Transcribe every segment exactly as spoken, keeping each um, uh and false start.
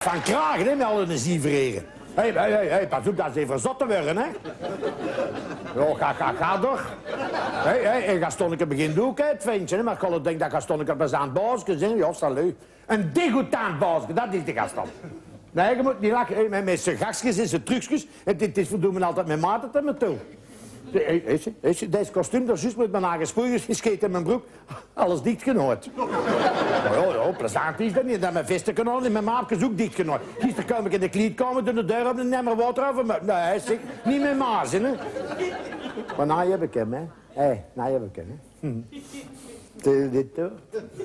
van kragen, hè, met alle energievereren. Hé, hé, hé, hé, pas op, dat is even zot te worden, hè. Ja, ga, ga, ga toch. Hé, hé, en Gastonneke begint ook, hè, het ventje, hè. Maar ik denk dat Gastonneke best aan het baasje is, hè. Ja, salut. Een degoutant baasje, dat is de Gaston. Nee, je moet niet lachen, hè, met zijn gastjes en zijn trucjes. Het, het is voldoende altijd met maat het me toe. Deze kostuum, dat is juist met mijn aangespoeid gescheet in mijn broek. Alles dichtgenooid. Ja, ja, plezant is dat niet. Dat mijn vesten kan en mijn maapjes ook dichtgenooid. Gisteren kwam ik in de kleedkamer, doe de deur op en neem er water over. Maar nee, zeg, niet met mazen, hè. Maar nou heb ik hem, hè. Hé, hey, nou heb ik hem, hè. Hm. Tel dit toe.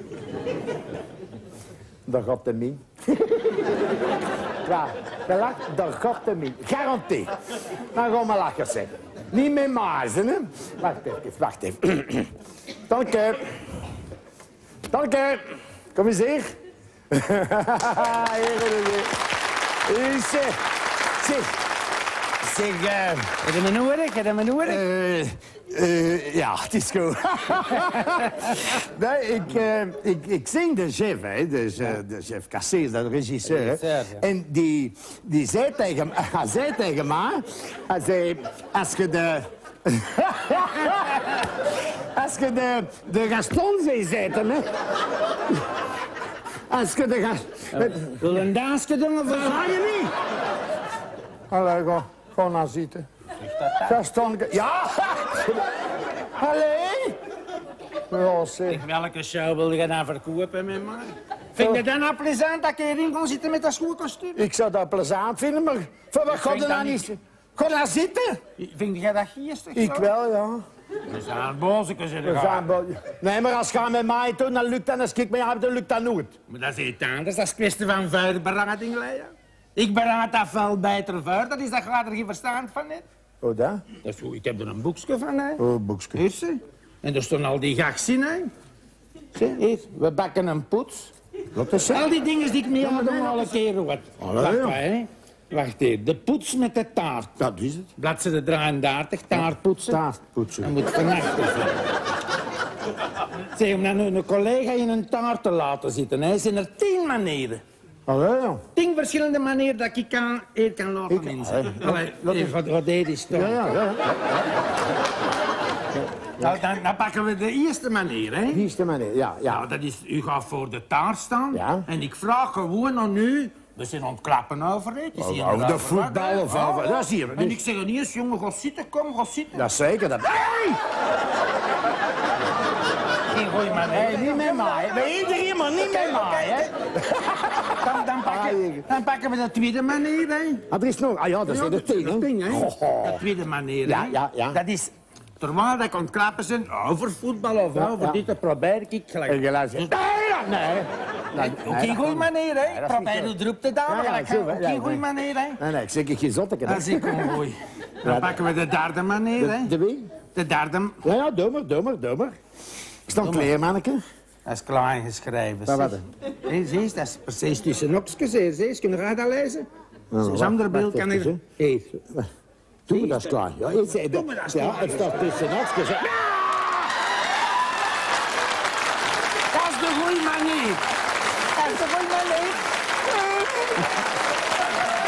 Daar gaat de min. Ja, dat lacht, daar gaat de min. Garantie. Dan gaan we lachen zeggen. Niet met mazen, hè? Wacht even, wacht even. Dank u. Dank u. Kom eens hier. Hier, hier. Zeg. Zeg. Zeg, eh... Heb je me nodig? Heb je me nodig? Uh, uh, ja, het is goed. Nee, ik, uh, ik, ik zing de chef, hè. Dus, uh, de chef Cassees, de regisseur. regisseur ja. En die, die zei tegen, hij zei tegen mij... Hij zei, als je de... als je de, de Gaston zou zetten, hè... Als je de Gaston... Wil een dansje doen of wat? Ga je niet? Allee, ga, ga naar zitten. Gaston... Ja! Allee! Ja, zeg. Welke show wil je nou verkopen met mij? Vind je dat nou plezant dat je hierin kon zitten met dat schoolkostuum? Ik zou dat plezant vinden, maar... Voor wat ga je nou niet... Ga nou zitten? Vind jij dat geestig? Ik wel, ja. We zijn boze, ze We zijn bo- Nee, maar als je met mij doet, dan lukt dat. En als ik met jou heb, dan lukt dat nooit. Maar dat is iets anders, dat is kwestie van vuurberading, Leia. Ik beraad dat veel beter vuur, dat is dat je er geen verstand van hebt. Oh, dat? Dat is goed, ik heb er een boekje van, hè. Oh, boekje. Hier, ze. En er staan al die gaks in, hè. Zie, hier, we bakken een poets. Wat is dat? Al die dingen die ik mee had al een keer hoor. Wacht, ja. hè. Wacht even, de poets met de taart. Dat is het. Bladzijde drieëndertig, taartpoetsen. Taartpoetsen. Dat moet vernachten zijn. Zeg, om dan nu een collega in een taart te laten zitten, hè, zijn er tien manieren. Allee, ja. Tien verschillende manieren dat ik kan, eer kan laten Ik- inzetten. Allee, Allee, dat is- wat, wat deed is toch? Ja, ja, ja. Nou, dan, dan pakken we de eerste manier, hè. Die is de manier, ja, ja. Nou, dat is, u gaat voor de taart staan. Ja. En ik vraag gewoon aan u... We zijn aan het klappen over het. Je ziet Over de erover wat, voetbal hè. of over... Dat zie je. En Dus- ik zeg niet eens, jongen, ga zitten, kom, ga zitten. Dat is zeker. Dat... Hey! Geen goeie man, Hey, niet met mij. Bij iedereen, maar niet met mij, hè. Dan, dan, pakken, dan pakken we de tweede manier, hè. Ah, er is nog... Ah ja, dat is de tien, hè. Ding, hè. Goh. De tweede manier, Ja, hè. ja, ja. Dat is... Terwijl dat ik aan het klappen zijn over voetbal of Ja, over ja. dit, dan probeer ik gelijk... En je laat zeggen... Nee, nee. Nee, Ook geen goede manier, hè. Nee, dat is Probeer niet u erop te duwen, Ja, ja, gelijk. zo, hè. Ook Ja, geen goede nee. manier, hè. Nee, nee, ik zeg geen zotteke. Dat is ik mooi. Dan pakken we de derde manier, hè. De wie? De derde... Ja, ja, doe maar, doe maar, doe maar. Ik sta klaar, manneke. Dat is klein geschreven. Wat, wat? zeg. Hé, zie je, dat is precies tussen nokjes, hè. Zie je, kun je dat lezen? Nou, Zo'n wacht, andere beeld wacht kan ik... even, Hé, Doe me dat is klaar. Ja, ik zei Doe me dat is Ja, klaar. het staat tussen notjes. dat is de goede manier. Dat is de goede manier.